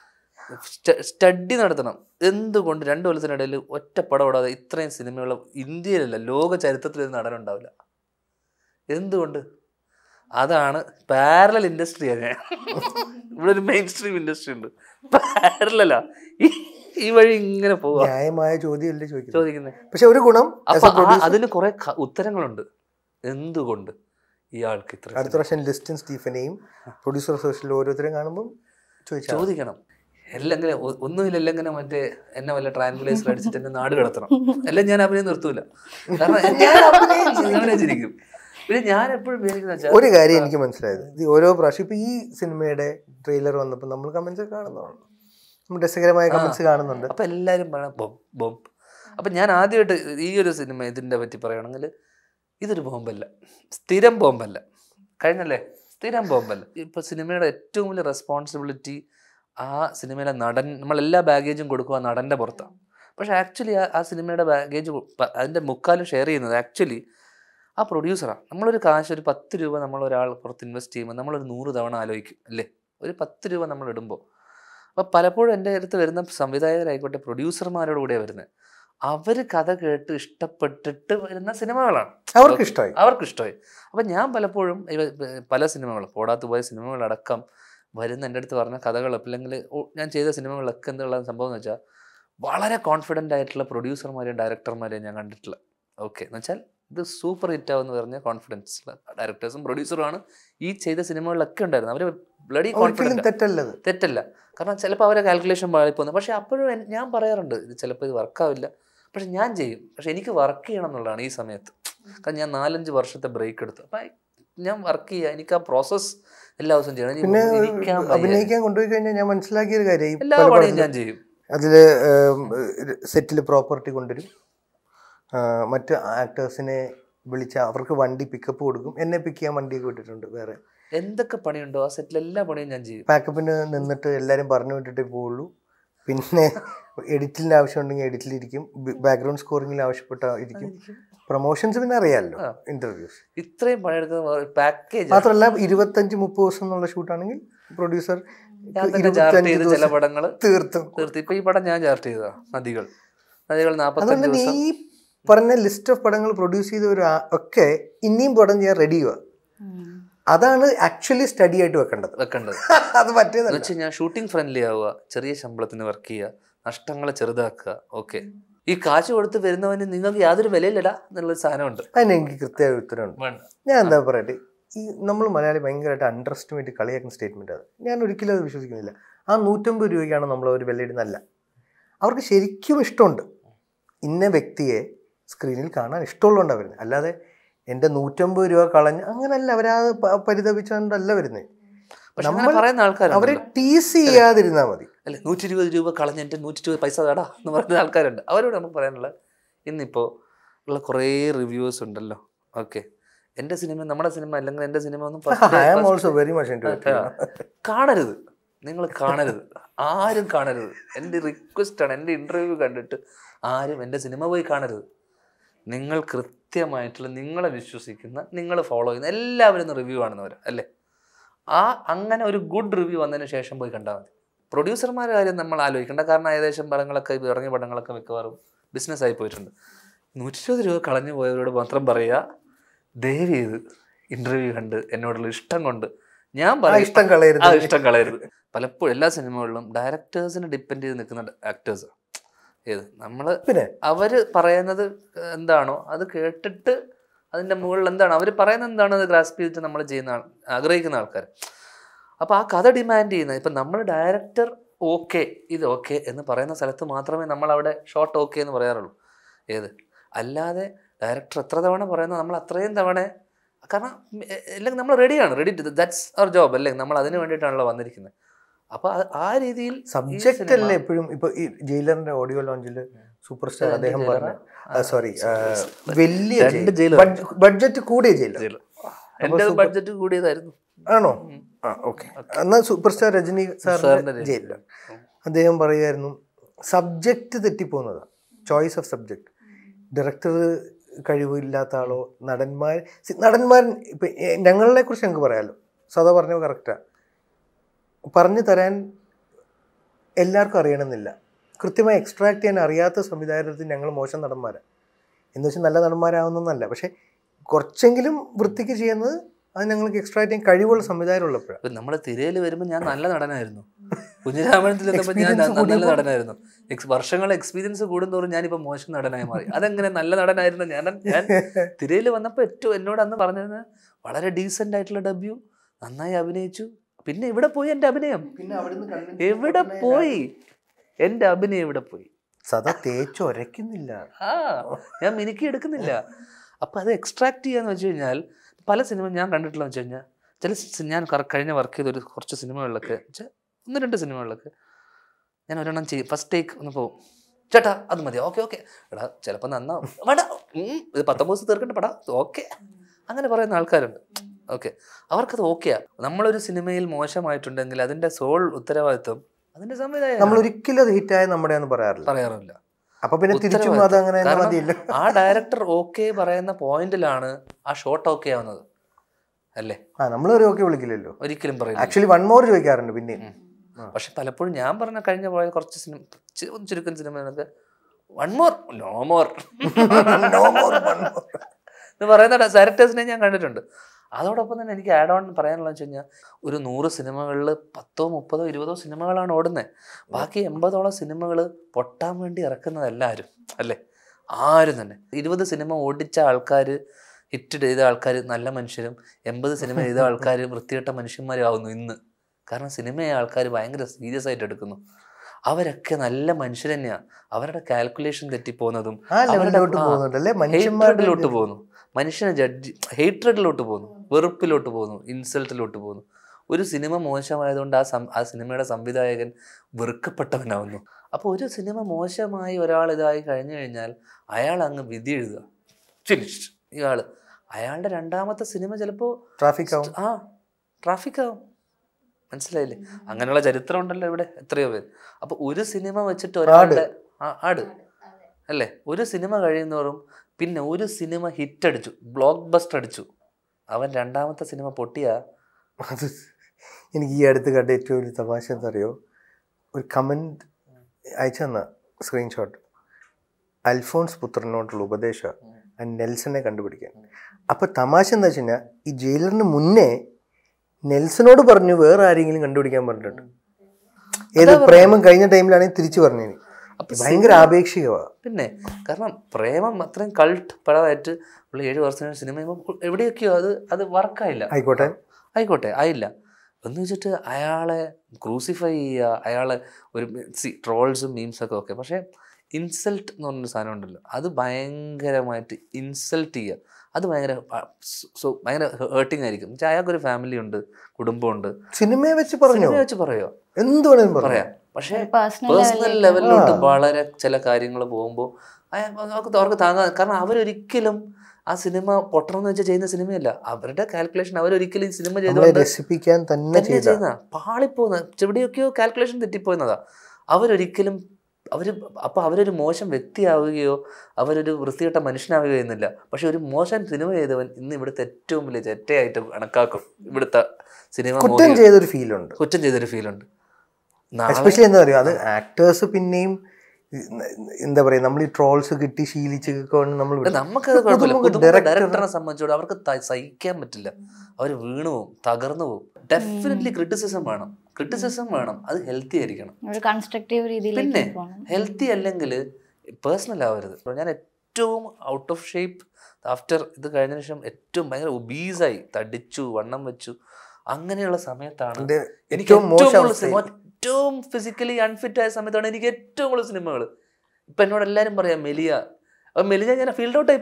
S1: സ്റ്റഡി നടത്തണം. എന്തുകൊണ്ട് രണ്ടു കൊല്ലത്തിനിടയിൽ ഒറ്റ പടം ഓടാതെ ഇത്രയും സിനിമകൾ ഇന്ത്യയിലല്ല ലോക ചരിത്രത്തിൽ ഒരു നടനുണ്ടാവില്ല? എന്തുകൊണ്ട്? അതാണ് പാരലൽ ഇൻഡസ്ട്രിയാണ് ഞാൻ. ഇവിടെ ഒരു മെയിൻ സ്ട്രീം ഇൻഡസ്ട്രി ഉണ്ട്, പാരലലാ. ഈ വഴി ഇങ്ങനെ പോവാ.
S2: ന്യായമായ ചോദ്യമല്ലേ
S1: ചോദിക്കുന്നത്.
S2: പക്ഷെ ഒരു ഗുണം
S1: അതിന് കുറെ ഉത്തരങ്ങളുണ്ട്. എന്തുകൊണ്ട് ഇയാൾക്ക് ഇത്ര?
S2: അടുത്ത പ്രാവശ്യം ലിസ്റ്റും സ്റ്റീഫനെയും പ്രൊഡ്യൂസർ അസോസിയേഷനിൽ ഓരോരുത്തരും കാണുമ്പോൾ ചോദിക്കണം.
S1: അല്ലെങ്കിൽ ഒന്നുമില്ല മറ്റേ എന്നെ വല്ല ട്രാൻസ്ലേഷൻ അടിച്ചിട്ട് എന്നെ നാട് കടത്തണം. എല്ലാം ഞാൻ അഭിനയം നിർത്തൂല. കാരണം അഭിനയിച്ചിരിക്കും. പിന്നെ ഞാൻ എപ്പോഴും
S2: ഒരു കാര്യം എനിക്ക് മനസ്സിലായത്, ഇത് ഓരോ പ്രാവശ്യം ഇപ്പൊ ഈ സിനിമയുടെ ട്രെയിലർ വന്നപ്പോൾ നമ്മൾ കമന്റ്സ് കാണുന്നതാണ്, രസകരമായ കമന്റ്സ് കാണുന്നുണ്ട്.
S1: അപ്പൊ എല്ലാരും പറയണം ബോംബ് ബോംബ്. അപ്പൊ ഞാൻ ആദ്യമായിട്ട് ഈ ഒരു സിനിമ ഇതിന്റെ പറ്റി പറയുകയാണെങ്കിൽ ഇതൊരു ബോംബല്ല, സ്ഥിരം ബോംബല്ല. കഴിഞ്ഞല്ലേ? സ്ഥിരം ബോംബല്ല. ഇപ്പൊ സിനിമയുടെ ഏറ്റവും വലിയ റെസ്പോൺസിബിലിറ്റി ആ സിനിമയിലെ നടൻ, നമ്മളെല്ലാ ബാഗേജും കൊടുക്കുക ആ നടൻ്റെ പുറത്താണ്. പക്ഷെ ആക്ച്വലി ആ ആ സിനിമയുടെ ബാഗേജ് അതിൻ്റെ മുക്കാലും ഷെയർ ചെയ്യുന്നത് ആക്ച്വലി ആ പ്രൊഡ്യൂസറാണ്. നമ്മളൊരു കാശ് ഒരു പത്ത് രൂപ നമ്മൾ ഒരാൾ പുറത്ത് ഇൻവെസ്റ്റ് ചെയ്യുമ്പോൾ നമ്മളൊരു നൂറ് തവണ ആലോചിക്കും അല്ലേ? ഒരു പത്ത് രൂപ നമ്മൾ ഇടുമ്പോൾ. അപ്പോൾ പലപ്പോഴും എൻ്റെ അടുത്ത് വരുന്ന സംവിധായകരായിക്കോട്ടെ പ്രൊഡ്യൂസർമാരോട് കൂടെയാണ് വരുന്നത്. അവർ കഥ കേട്ട് ഇഷ്ടപ്പെട്ടിട്ട് വരുന്ന സിനിമകളാണ്,
S2: അവർക്ക് ഇഷ്ടമായി
S1: അവർക്ക് ഇഷ്ടമായി അപ്പം ഞാൻ പലപ്പോഴും പല സിനിമകളും പോടാത്തു പോയ സിനിമകളടക്കം വരുന്ന എൻ്റെ അടുത്ത് പറഞ്ഞ കഥകൾ, അല്ലെങ്കിൽ ഞാൻ ചെയ്ത സിനിമകളൊക്കെ എന്തുള്ള സംഭവം എന്ന് വെച്ചാൽ വളരെ കോൺഫിഡൻ്റ് ആയിട്ടുള്ള പ്രൊഡ്യൂസർമാരെയും ഡയറക്ടർമാരെയും ഞാൻ കണ്ടിട്ടില്ല. ഓക്കെ എന്ന് വെച്ചാൽ ഇത് സൂപ്പർ ഹിറ്റ് ആവുമെന്ന് പറഞ്ഞ കോൺഫിഡൻസ് ഡയറക്ടേഴ്സും പ്രൊഡ്യൂസറുമാണ് ഈ ചെയ്ത സിനിമകളിലൊക്കെ ഉണ്ടായിരുന്നു. അവർ ബ്ലഡി കോൺഫിഡൻറ്റ്.
S2: തെറ്റല്ല
S1: തെറ്റല്ല കാരണം ചിലപ്പോൾ അവരെ കാൽക്കുലേഷൻ പാളിപ്പോകുന്നു. പക്ഷേ അപ്പോഴും ഞാൻ പറയാറുണ്ട് ഇത് ചിലപ്പോൾ ഇത് വർക്കാവില്ല, പക്ഷെ ഞാൻ ചെയ്യും. പക്ഷെ എനിക്ക് വർക്ക് ചെയ്യണം എന്നുള്ളതാണ് ഈ സമയത്ത്. കാരണം ഞാൻ നാലഞ്ച് വർഷത്തെ ബ്രേക്ക് എടുത്തു. അപ്പം ഞാൻ വർക്ക് ചെയ്യുക, എനിക്ക് ആ പ്രോസസ്സ് എല്ലാ ദിവസവും ചെയ്യണം.
S2: പിന്നെ
S1: ഇരിക്കാൻ
S2: അഭിനയിക്കാൻ കൊണ്ടുപോയി കഴിഞ്ഞാൽ ഞാൻ മനസ്സിലാക്കിയൊരു കാര്യം,
S1: എല്ലാ പണിയും ഞാൻ ചെയ്യും.
S2: അതില് സെറ്റിൽ പ്രോപ്പർട്ടി കൊണ്ടുവരും, മറ്റ് ആക്ടേഴ്സിനെ വിളിച്ച അവർക്ക് വണ്ടി പിക്കപ്പ് കൊടുക്കും, എന്നെ പിക്ക് ചെയ്യാൻ വണ്ടിയൊക്കെ വിട്ടിട്ടുണ്ട്. വേറെ
S1: എന്തൊക്കെ പണിയുണ്ടോ ആ സെറ്റിൽ എല്ലാ പണിയും ഞാൻ ചെയ്യും.
S2: പാക്കപ്പിന് നിന്നിട്ട് എല്ലാവരും പറഞ്ഞു വിട്ടിട്ടേ പോവുള്ളൂ. പിന്നെ എഡിറ്റിന് ആവശ്യമുണ്ടെങ്കിൽ എഡിറ്റിലിരിക്കും, ബാക്ക്ഗ്രൗണ്ട് സ്കോറിങ്ങിൽ ആവശ്യപ്പെട്ട ഇരിക്കും. പ്രൊമോഷൻസ് പിന്നെ അറിയാമല്ലോ, ഇന്റർവ്യൂസ്.
S1: ഇത്രയും പണിയെടുക്കുന്ന പാക്കേജ്
S2: മാത്രമല്ല ഇരുപത്തഞ്ച് മുപ്പത് ദിവസം എന്നുള്ള ഷൂട്ടാണെങ്കിൽ പ്രൊഡ്യൂസർ
S1: ചില പടങ്ങൾ
S2: തീർത്തും
S1: തീർത്ത്. ഇപ്പൊ ഈ പടം ഞാൻ ചാർട്ട് ചെയ്തതാ, നദികൾ നദികൾ നാപ്പത്തഞ്ച് ദിവസം.
S2: ഈ പറഞ്ഞ ലിസ്റ്റ് ഓഫ് പടങ്ങൾ പ്രൊഡ്യൂസ് ചെയ്തവർ ഒക്കെ ഇനിയും പടം ചെയ്യാൻ റെഡി ചെയ്യുക. അതാണ് ആക്ച്വലി സ്റ്റഡി ആയിട്ട് വെക്കേണ്ടത്
S1: വെക്കേണ്ടത്
S2: അത് പറ്റിയതെന്ന്
S1: വെച്ച് ഞാൻ ഷൂട്ടിംഗ് ഫ്രണ്ട്ലി ആവുക, ചെറിയ ശമ്പളത്തിന് വർക്ക് ചെയ്യുക, നഷ്ടങ്ങളെ ചെറുതാക്കുക. ഓക്കെ, ഈ കാശ് കൊടുത്ത് വരുന്നവന് നിങ്ങൾക്ക് യാതൊരു വിലയില്ലടാ എന്നുള്ളൊരു സാധനമുണ്ട്.
S2: അതിന് എനിക്ക് കൃത്യമായ ഉത്തരവുണ്ട്. ഞാൻ എന്താ പറയട്ടെ, ഈ നമ്മൾ മലയാളി ഭയങ്കരമായിട്ട് അണ്ടർ എസ്റ്റിമേറ്റ് കളിയാക്കുന്ന സ്റ്റേറ്റ്മെന്റ് അത്. ഞാൻ ഒരിക്കലും അത് വിശ്വസിക്കുന്നില്ല. ആ നൂറ്റമ്പത് രൂപയ്ക്കാണ് നമ്മൾ ഒരു വിലയിടുന്നല്ല. അവർക്ക് ശരിക്കും ഇഷ്ടമുണ്ട്, ഇന്ന വ്യക്തിയെ സ്ക്രീനിൽ കാണാൻ ഇഷ്ടമുള്ളതുകൊണ്ടാണ് വരുന്നത്. അല്ലാതെ എൻ്റെ നൂറ്റമ്പത് രൂപ കളഞ്ഞ് അങ്ങനല്ല അവരാ പരിതപിച്ചുകൊണ്ടല്ല വരുന്നത്. നമ്മൾ
S1: പറയുന്ന ആൾക്കാർ
S2: അവരെ ടീസ് ചെയ്യാതിരുന്നാൽ മതി.
S1: അല്ലെ, നൂറ്റി ഇരുപത് രൂപ കളഞ്ഞ് എൻ്റെ നൂറ്റി ഇരുപത് പൈസ തടാ എന്ന് പറയുന്ന ആൾക്കാരുണ്ട്. അവരോട് നമുക്ക് പറയാനുള്ള, ഇന്നിപ്പോൾ ഉള്ള കുറേ റിവ്യൂസ് ഉണ്ടല്ലോ. ഓക്കെ, എൻ്റെ സിനിമ നമ്മുടെ സിനിമ അല്ലെങ്കിൽ എൻ്റെ സിനിമ ഒന്നും കാണരുത്, നിങ്ങൾ കാണരുത്, ആരും കാണരുത്. എൻ്റെ റിക്വസ്റ്റാണ്, എൻ്റെ ഇൻ്റർവ്യൂ കണ്ടിട്ട് ആരും എൻ്റെ സിനിമ പോയി കാണരുത്. നിങ്ങൾ കൃത്യമായിട്ടുള്ള നിങ്ങളെ വിശ്വസിക്കുന്ന, നിങ്ങൾ ഫോളോ ചെയ്യുന്ന എല്ലാവരും റിവ്യൂ കാണുന്നവർ അല്ലേ. ആ അങ്ങനെ ഒരു ഗുഡ് റിവ്യൂ വന്നതിന് ശേഷം പോയി കണ്ടാൽ മതി. പ്രൊഡ്യൂസർമാരുടെ കാര്യം നമ്മൾ ആലോചിക്കേണ്ട. കാരണം ഏകദേശം പടങ്ങളൊക്കെ ഇറങ്ങിയ പടങ്ങളൊക്കെ മിക്കവാറും ബിസിനസ്സായി പോയിട്ടുണ്ട്. നൂറ്റി ഇരുപത് രൂപ കളഞ്ഞു പോയവരോട് മാത്രം പറയുക, ദയവ് ചെയ്ത് ഇൻ്റർവ്യൂ കണ്ട് എന്നോടുള്ള ഇഷ്ടം കൊണ്ട് ഞാൻ പറയാം,
S2: ഇഷ്ടം കളയരുത്,
S1: ആ ഇഷ്ടം കളയരുത്. പലപ്പോഴും എല്ലാ സിനിമകളിലും ഡയറക്ടേഴ്സിനെ ഡിപ്പെൻഡ് ചെയ്ത് നിൽക്കുന്ന ആക്ടേഴ്സ് ഏത് നമ്മൾ
S2: പിന്നെ
S1: അവര് പറയുന്നത് എന്താണോ അത് കേട്ടിട്ട് അതിൻ്റെ മുകളിൽ എന്താണ് അവർ പറയുന്നത് എന്താണോ അത് ഗ്രാസ്പ് ചെയ്തിട്ട് നമ്മൾ ചെയ്യുന്ന ആൾ ആഗ്രഹിക്കുന്ന ആൾക്കാർ. അപ്പോൾ ആ കഥ ഡിമാൻഡ് ചെയ്യുന്ന, ഇപ്പം നമ്മൾ ഡയറക്ടർ ഓക്കെ ഇത് ഓക്കെ എന്ന് പറയുന്ന സ്ഥലത്ത് മാത്രമേ നമ്മൾ അവിടെ ഷോട്ട് ഓക്കെ എന്ന് പറയാറുള്ളൂ. ഏത് അല്ലാതെ ഡയറക്ടർ എത്ര തവണ പറയുന്നത് നമ്മൾ അത്രയും തവണ, കാരണം അല്ലെങ്കിൽ നമ്മൾ റെഡിയാണ്, റെഡി ടു ദാറ്റ്സ് അവർ ജോബ് അല്ലേ, നമ്മൾ അതിന് വേണ്ടിയിട്ടാണല്ലോ വന്നിരിക്കുന്നത്. അപ്പൊ ആ രീതിയിൽ
S2: സബ്ജക്റ്റ് അല്ലേ എപ്പോഴും. ഇപ്പൊ ഈ ജയിലറിന്റെ ഓഡിയോ ലോഞ്ചിൽ സൂപ്പർ സ്റ്റാർ അദ്ദേഹം പറഞ്ഞ സോറി വലിയ ബഡ്ജറ്റ് കൂടിയ ജയിലർ,
S1: എന്റെ ബഡ്ജറ്റ് കൂടിയതായിരുന്നു
S2: ആണോ? ആ ഓക്കെ. എന്നാൽ സൂപ്പർ സ്റ്റാർ രജനി സാറിന്റെ ജയിലർ അദ്ദേഹം പറയുമായിരുന്നു സബ്ജക്റ്റ് തെറ്റിപ്പോകുന്നതാ, ചോയ്സ് ഓഫ് സബ്ജക്റ്റ്. ഡയറക്ടർ കഴിവില്ലാത്ത ആളോ നടന്മാർ നടന്മാർ ഇപ്പം ഞങ്ങളെ കുറിച്ച് ഞങ്ങൾക്ക് പറയാമല്ലോ, സദാ പറഞ്ഞത് കറക്റ്റാണ്. പറഞ്ഞു തരാൻ എല്ലാവർക്കും അറിയണമെന്നില്ല, കൃത്യമായി എക്സ്ട്രാക്ട് ചെയ്യാൻ അറിയാത്ത സംവിധായകത്തിൽ ഞങ്ങൾ മോശം നടന്മാരാണ് എന്ന് വെച്ചാൽ നല്ല നടന്മാരാവുന്നല്ല, പക്ഷെ കുറച്ചെങ്കിലും വൃത്തിക്ക് ചെയ്യുന്നത് അത് ഞങ്ങൾക്ക് എക്സ്ട്രാക്ട് ചെയ്യാൻ കഴിവുള്ള സംവിധായകരുള്ളപ്പോഴാണ്.
S1: നമ്മൾ തിരയിൽ വരുമ്പോൾ ഞാൻ നല്ല നടനായിരുന്നു, കുഞ്ഞിരാമണത്തിൽ ഞാൻ നല്ല നടനായിരുന്നു. വർഷങ്ങൾ എക്സ്പീരിയൻസ് കൂടുന്തോറും ഞാനിപ്പോൾ മോശം നടനായി മാറി. അതെങ്ങനെ നല്ല നടനായിരുന്നു ഞാൻ? ഞാൻ തിരയിൽ വന്നപ്പോൾ ഏറ്റവും എന്നോട് അന്ന് പറഞ്ഞത് വളരെ ഡീസൻ്റ് ആയിട്ടുള്ള ഡെബ്യൂ, നന്നായി അഭിനയിച്ചു. പിന്നെ ഇവിടെ പോയി എൻ്റെ അഭിനയം, എവിടെ പോയി എൻ്റെ അഭിനയം എവിടെ പോയി?
S2: സദാ തേച്ച് ഒരയ്ക്കുന്നില്ല,
S1: ആ ഞാൻ മിനുക്കി എടുക്കുന്നില്ല. അപ്പം അത് എക്സ്ട്രാക്ട് ചെയ്യാന്ന് വെച്ച് കഴിഞ്ഞാൽ പല സിനിമ ഞാൻ കണ്ടിട്ടുള്ള വെച്ച് കഴിഞ്ഞാൽ ചില ഞാൻ കഴിഞ്ഞ വർക്ക് ചെയ്ത ഒരു കുറച്ച് സിനിമകളിലൊക്കെ വെച്ചാൽ ഒന്ന് രണ്ട് സിനിമകളിലൊക്കെ ഞാൻ ഒരെണ്ണം ചെയ്യും, ഫസ്റ്റ് ടേക്ക് ഒന്ന് പോകും, ചേട്ടാ അത് മതി, ഓക്കെ ഓക്കെ എടാ ചിലപ്പോൾ നന്നാവും, വേണ്ട ഇത് പത്തൊമ്പത് ദിവസം തീർക്കണ്ട പടാ ഓക്കെ, അങ്ങനെ പറയുന്ന ആൾക്കാരുണ്ട്. ഓക്കെ, അവർക്കത് ഓക്കെയാ. നമ്മളൊരു സിനിമയിൽ മോശമായിട്ടുണ്ടെങ്കിൽ അതിന്റെ സോൾ ഉത്തരവാദിത്വം അതിന്റെ സംവിധായകൻ.
S2: നമ്മൾ ഒരിക്കലും അത് ഹിറ്റായ നമ്മുടെ പറയാറില്ല പറയാറില്ല അപ്പൊ പിന്നെ തിരിച്ചും അതങ്ങനെ മതിയില്ല.
S1: ആ ഡയറക്ടർ ഓക്കെ പറയുന്ന പോയിന്റിലാണ് ആ ഷോട്ട് ഓക്കെ ആവുന്നത് അല്ലേ?
S2: ആ നമ്മളൊരു ഓക്കെ വിളിക്കില്ലല്ലോ,
S1: ഒരിക്കലും പറയില്ല.
S2: ആക്ച്വലി വൺ മോർ ചോദിക്കാറുണ്ട് പിന്നെ.
S1: പക്ഷെ പലപ്പോഴും ഞാൻ പറഞ്ഞ കഴിഞ്ഞ പോയ കുറച്ച് സിനിമ ചുരുക്കം സിനിമകളൊക്കെ one more no more
S2: no more
S1: എന്ന് പറയുന്ന ഡയറക്ടേഴ്സിനെ ഞാൻ കണ്ടിട്ടുണ്ട്. അതോടൊപ്പം തന്നെ എനിക്ക് ആഡ് ഓൺ പറയാനുള്ളത് വെച്ച് കഴിഞ്ഞാൽ ഒരു നൂറ് സിനിമകളിൽ പത്തോ മുപ്പതോ ഇരുപതോ സിനിമകളാണ് ഓടുന്നത്, ബാക്കി എൺപതോളം സിനിമകൾ പൊട്ടാൻ വേണ്ടി ഇറക്കുന്നത് എല്ലാവരും അല്ലേ? ആരും തന്നെ ഇരുപത് സിനിമ ഓടിച്ച ആൾക്കാർ, ഹിറ്റ് ചെയ്ത ആൾക്കാർ നല്ല മനുഷ്യരും, എൺപത് സിനിമ ചെയ്ത ആൾക്കാർ വൃത്തികെട്ട മനുഷ്യന്മാരും ആവുന്നു ഇന്ന്. കാരണം സിനിമയെ ആൾക്കാർ ഭയങ്കര സീരിയസ് ആയിട്ട് എടുക്കുന്നു. അവരൊക്കെ നല്ല മനുഷ്യർ തന്നെയാണ്, അവരുടെ കാൽക്കുലേഷൻ തെറ്റിപ്പോകുന്നതും ഹേറ്റ്രഡിലോട്ട് പോകുന്നു, മനുഷ്യനെ ജഡ്ജ് ഹേറ്റ്രഡിലോട്ട് പോകുന്നു. വെറുപ്പിലോട്ട് പോകുന്നു, ഇൻസൾട്ടിലോട്ട് പോകുന്നു. ഒരു സിനിമ മോശമായതുകൊണ്ട് ആ സം ആ സിനിമയുടെ സംവിധായകൻ വെറുക്കപ്പെട്ടവനാവുന്നു. അപ്പോൾ ഒരു സിനിമ മോശമായി ഒരാൾ ഇതായി കഴിഞ്ഞു കഴിഞ്ഞാൽ അയാൾ അങ്ങ് വിധി എഴുതുക, ഫിനിഷ്ഡ്. ഇയാൾ അയാളുടെ രണ്ടാമത്തെ സിനിമ ചിലപ്പോൾ
S2: ട്രാഫിക് ആവും.
S1: ആ ട്രാഫിക് ആവും. മനസ്സിലായില്ലേ? അങ്ങനെയുള്ള ചരിത്രം ഉണ്ടല്ലോ ഇവിടെ എത്രയോ പേര്. അപ്പോൾ ഒരു സിനിമ വെച്ചിട്ട് ഒരാളുടെ ആട് അല്ലേ, ഒരു സിനിമ കഴിയുന്നവരും പിന്നെ ഒരു സിനിമ ഹിറ്റ് അടിച്ചു, ബ്ലോക്ക് ബസ്റ്റർ അടിച്ചു, അവൻ രണ്ടാമത്തെ സിനിമ പൊട്ടിയ.
S2: അത് എനിക്ക് ഈ അടുത്ത് കണ്ട ഏറ്റവും വലിയ തമാശ എന്തറിയോ, ഒരു കമൻറ്റ് അയച്ചു തന്ന സ്ക്രീൻഷോട്ട്, അൽഫോൺസ് പുത്രനോടുള്ള ഉപദേശം നെൽസനെ കണ്ടുപിടിക്കാൻ. അപ്പോൾ തമാശ എന്താ വെച്ച് കഴിഞ്ഞാൽ ഈ ജയിലറിന് മുന്നേ നെൽസനോട് പറഞ്ഞു വേറെ ആരെങ്കിലും കണ്ടുപിടിക്കാൻ പറഞ്ഞിട്ടുണ്ട്. ഏത് പ്രേമം കഴിഞ്ഞ ടൈമിലാണെങ്കിൽ തിരിച്ചു പറഞ്ഞു. ഭയങ്കര ആപേക്ഷികമാണ്.
S1: പിന്നെ കാരണം പ്രേമം അത്രയും കൾട്ട് പടമായിട്ട് ഉള്ള ഏഴ് വർഷം സിനിമ എവിടെയൊക്കെയോ അത് അത് വർക്കായില്ല.
S2: ആയിക്കോട്ടെ
S1: ആയിക്കോട്ടെ ആയില്ല എന്ന് വെച്ചിട്ട് അയാളെ ക്രൂസിഫൈ ചെയ്യുക, അയാളെ ഒരു സി ട്രോൾസും മീംസൊക്കെ ഓക്കെ, പക്ഷേ ഇൻസൾട്ട് എന്ന് പറഞ്ഞൊരു സാധനം ഉണ്ടല്ലോ, അത് ഭയങ്കരമായിട്ട് ഇൻസൾട്ട് ചെയ്യുക, അത് ഭയങ്കര സോ ഭയങ്കര ഹേർട്ടിങ് ആയിരിക്കും. എന്നുവെച്ചാൽ അയാൾക്കൊരു ഫാമിലി ഉണ്ട്, കുടുംബമുണ്ട്.
S2: സിനിമയെ വെച്ച് പറഞ്ഞു
S1: വെച്ച് പറയുമോ
S2: എന്ത് വേണമെങ്കിലും
S1: പറയാം. പക്ഷേ പേഴ്സണൽ ലെവലിലോട്ട് വളരെ ചില കാര്യങ്ങൾ പോകുമ്പോൾ അവർക്ക് അവർക്ക് താങ്ങാൻ, കാരണം അവരൊരിക്കലും ആ സിനിമ പൊട്ടണമെന്ന് വെച്ചാൽ ചെയ്യുന്ന സിനിമയല്ല, അവരുടെ കാൽക്കുലേഷൻ അവരൊരിക്കലും സിനിമ
S2: രസിപ്പിക്കാൻ തന്നെ
S1: ചെയ്യുന്ന പാളിപ്പോകുന്ന എവിടെയൊക്കെയോ കാൽക്കുലേഷൻ തെറ്റിപ്പോകുന്നതാ. അവരൊരിക്കലും അവർ അപ്പോൾ അവരൊരു മോശം വ്യക്തിയാവുകയോ അവരൊരു വൃത്തികെട്ട മനുഷ്യനാവുകയോ എന്നില്ല. പക്ഷെ ഒരു മോശം സിനിമ ചെയ്തവൻ ഇന്ന് ഇവിടുത്തെ ഏറ്റവും വലിയ ചെറ്റയായിട്ട് കണക്കാക്കും. ഇവിടുത്തെ സിനിമ
S2: കുറ്റം ചെയ്തൊരു ഫീലുണ്ട്,
S1: കുറ്റം ചെയ്തൊരു ഫീലുണ്ട്.
S2: എസ്പെഷ്യലി എന്താ പറയുക, അത് ആക്ടേഴ്സ് പിന്നെയും എന്താ പറയുക, നമ്മൾ ഈ ട്രോൾസ് കിട്ടി ശീലിച്ച് നമ്മൾ
S1: നമുക്കത് കുഴപ്പമില്ല. ഡയറക്ടറിനെ സംബന്ധിച്ചോട് അവർക്ക് സഹിക്കാൻ പറ്റില്ല, അവർ വീണു പോവും, തകർന്നു പോവും. ഡെഫിനറ്റ്ലി ക്രിറ്റിസിസം വേണം, ക്രിറ്റിസിസം വേണം, അത് ഹെൽത്തി ആയിരിക്കണം. പിന്നെ ഹെൽത്തി അല്ലെങ്കിൽ പേഴ്സണൽ ആവരുത്. ഞാൻ ഏറ്റവും ഔട്ട് ഓഫ് ഷേപ്പ് ആഫ്റ്റർ ഇത് കഴിഞ്ഞ ശേഷം ഏറ്റവും ഭയങ്കര ഒബീസായി തടിച്ചു വണ്ണം വെച്ചു അങ്ങനെയുള്ള സമയത്താണ് എനിക്ക് ഏറ്റവും ഫിസിക്കലി അൺഫിറ്റ് ആയ സമയത്താണ് എനിക്ക് ഏറ്റവും കൂടുതൽ സിനിമകൾ. ഇപ്പൊ എന്നോട് എല്ലാരും പറയാം മെലിയ, അപ്പൊ മെലിയ ഞാൻ ഫീൽഡ് ഔട്ട് ആയി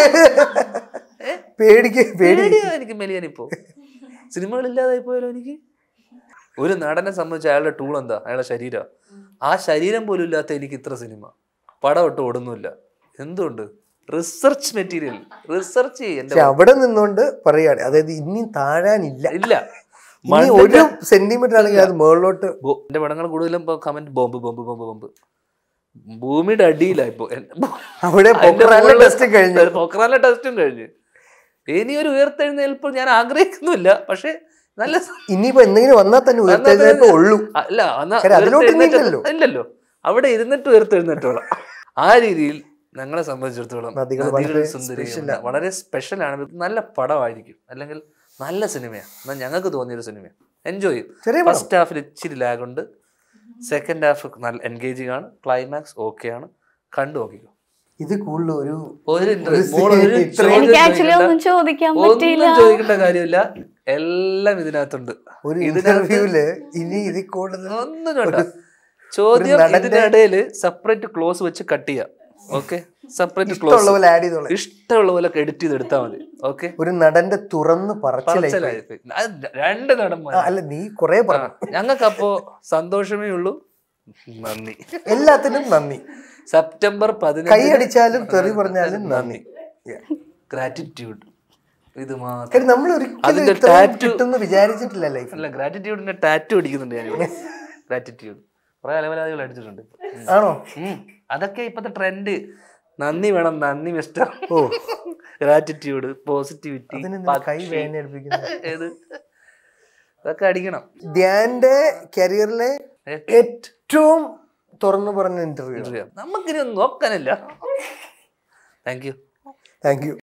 S1: പേടിയാ എനിക്ക് മെലിയാനിപ്പോ. സിനിമകളില്ലാതായി പോയാലോ എനിക്ക്. ഒരു നടനെ സംബന്ധിച്ച് അയാളുടെ ടൂൾ എന്താ, അയാളുടെ ശരീരം. ആ ശരീരം പോലും ഇല്ലാത്ത എനിക്ക് ഇത്ര സിനിമ പടം ഒട്ടും ഓടുന്നില്ല. എന്തുകൊണ്ട്? റിസർച്ച് മെറ്റീരിയൽ, റിസർച്ച് ചെയ്യും.
S2: അവിടെ നിന്നുകൊണ്ട് പറയാണ്, അതായത് ഇനി താഴാനില്ല
S1: ഇല്ല,
S2: ഒരു സെന്റിമീറ്റർ ആണെങ്കിൽ അത് മുകളിലോട്ട്.
S1: എന്റെ പടങ്ങൾ കൂടുതലും comment bomb bomb bomb bomb ഭൂമിയുടെ അടിയില. ഇപ്പൊ പൊക്രാനിലെ ടെസ്റ്റും കഴിഞ്ഞ് ഇനി ഒരു ഉയർത്തെഴുന്നേൽപ്പ് ഞാൻ ആഗ്രഹിക്കുന്നില്ല. പക്ഷെ നല്ല
S2: ഇനിയിപ്പോ എന്തെങ്കിലും വന്നാൽ തന്നെ ഉയർത്തെഴുന്നേൽപ്പേ ഉള്ളൂ.
S1: അല്ല ഇല്ലല്ലോ, അവിടെ ഇരുന്നിട്ട് ഉയർത്തെഴുന്നേറ്റോളാം. ആ രീതിയിൽ ഞങ്ങളെ സംബന്ധിച്ചിടത്തോളം സുന്ദരി വളരെ സ്പെഷ്യലാണ്. നല്ല പടമായിരിക്കും, അല്ലെങ്കിൽ നല്ല സിനിമയാണ്. എന്നാൽ ഞങ്ങൾക്ക് തോന്നിയൊരു സിനിമയാണ്, എൻജോയ് ചെയ്യും. ഫസ്റ്റ് ഹാഫിൽ ഇച്ചിരി ലാഗ് ഉണ്ട്, സെക്കൻഡ് ഹാഫ് നല്ല എൻഗേജിങ് ആണ്, ക്ലൈമാക്സ് ഓക്കെ ആണ്, കണ്ടു നോക്കിക്കോ.
S2: ഇത് കൂടുതൽ ഒരു
S1: ഒന്നും ചോദിക്കേണ്ട കാര്യമില്ല, എല്ലാം ഇതിനകത്തുണ്ട്.
S2: ഇനി ഇത് കൂടുതൽ
S1: ഒന്നും വേണ്ട. ചോദ്യം ഇതിനിടയില് സെപ്പറേറ്റ് ക്ലോസ് വെച്ച് കട്ട് ചെയ്യാം. ഓക്കെ, സെപ്പറേറ്റ് ക്ലോസ് ഇഷ്ടമുള്ള പോലെ എഡിറ്റ് ചെയ്ത് എടുത്താൽ മതി. ഓക്കെ, ഒരു
S2: നടന്റെ തുറന്ന് പറച്ചിലായി
S1: രണ്ട് നടന്മാർ.
S2: അല്ല, നീ കുറെ പറഞ്ഞു.
S1: ഞങ്ങൾക്ക് അപ്പോ സന്തോഷമേ ഉള്ളൂ. നന്ദി,
S2: എല്ലാത്തിനും നന്ദി.
S1: സെപ്റ്റംബർ പതിനഞ്ച്
S2: കൈയടിച്ചാലും തെറി പറഞ്ഞാലും നന്ദി.
S1: ഗ്രാറ്റിറ്റ്യൂഡ്, ഇത്
S2: മാത്രം. നമ്മൾ ഒരിക്കലും ടാറ്റു വിചാരിച്ചിട്ടില്ല ലൈഫ്.
S1: അല്ല, ഗ്രാറ്റിറ്റ്യൂഡിന്റെ ടാറ്റു അടിക്കുന്നുണ്ട് ഞാൻ. ഗ്രാറ്റിറ്റ്യൂഡ് കുറെ അലവലാദികൾ അടിച്ചിട്ടുണ്ട്.
S2: ആണോ?
S1: അതൊക്കെ ഇപ്പത്തെ ട്രെൻഡ്. നന്ദി വേണം, നന്ദി മിസ്റ്റർ. ഓ, ഗ്രാറ്റിറ്റ്യൂഡ്, പോസിറ്റിവിറ്റി, ഏത് അതൊക്കെ അടിക്കണം.
S2: ധ്യാന്റെ കരിയറിലെ ഏറ്റവും തുറന്നു പറഞ്ഞ ഇന്റർവ്യൂ.
S1: നമുക്കിനി ഒന്നും നോക്കാനില്ല. Thank you,
S2: thank U.